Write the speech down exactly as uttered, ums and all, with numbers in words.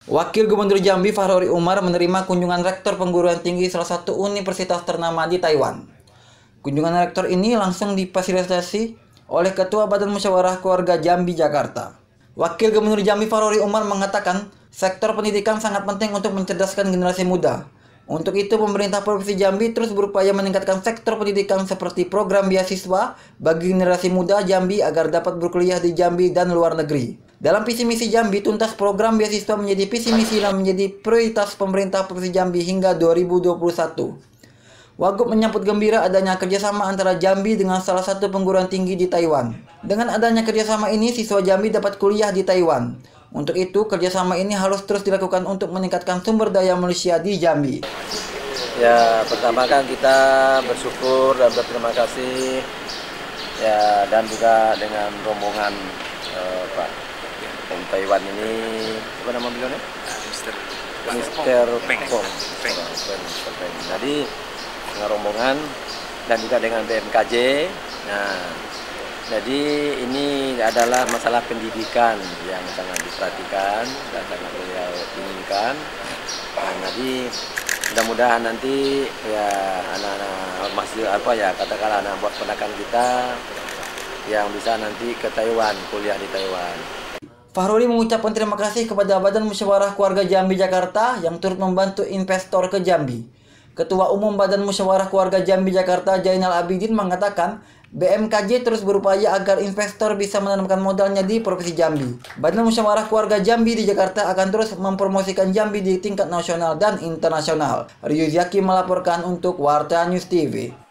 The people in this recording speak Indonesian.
Wakil Gubernur Jambi Fahrori Umar menerima kunjungan Rektor Perguruan Tinggi salah satu universitas ternama di Taiwan. Kunjungan Rektor ini langsung difasilitasi oleh Ketua Badan Musyawarah Keluarga Jambi Jakarta. Wakil Gubernur Jambi Fahrori Umar mengatakan, sektor pendidikan sangat penting untuk mencerdaskan generasi muda. Untuk itu, pemerintah Provinsi Jambi terus berupaya meningkatkan sektor pendidikan seperti program beasiswa bagi generasi muda Jambi agar dapat berkuliah di Jambi dan luar negeri. Dalam visi misi Jambi, tuntas program beasiswa menjadi visi misi dan menjadi prioritas pemerintah Provinsi Jambi hingga dua ribu dua puluh satu. Wagub menyambut gembira adanya kerjasama antara Jambi dengan salah satu perguruan tinggi di Taiwan. Dengan adanya kerjasama ini, siswa Jambi dapat kuliah di Taiwan. Untuk itu, kerjasama ini harus terus dilakukan untuk meningkatkan sumber daya manusia di Jambi. Ya, pertama kan kita bersyukur dan berterima kasih ya, dan juga dengan rombongan eh, Pak Om Taiwan ini, apa nama beliau nih? Mister Mister Peng. Peng. Jadi dengan rombongan dan juga dengan B M K J. Nah, jadi ini adalah masalah pendidikan yang sangat diperhatikan dan sangat beliau inginkan. Nah, jadi mudah-mudahan nanti ya anak-anak masih apa ya katakanlah anak buat ponakan kita yang bisa nanti ke Taiwan, kuliah di Taiwan. Fahrori mengucapkan terima kasih kepada Badan Musyawarah Keluarga Jambi Jakarta yang turut membantu investor ke Jambi. Ketua Umum Badan Musyawarah Keluarga Jambi Jakarta Jainal Abidin mengatakan B M K J terus berupaya agar investor bisa menanamkan modalnya di Provinsi Jambi. Badan Musyawarah Keluarga Jambi di Jakarta akan terus mempromosikan Jambi di tingkat nasional dan internasional. Rio Zaki melaporkan untuk Warta News T V.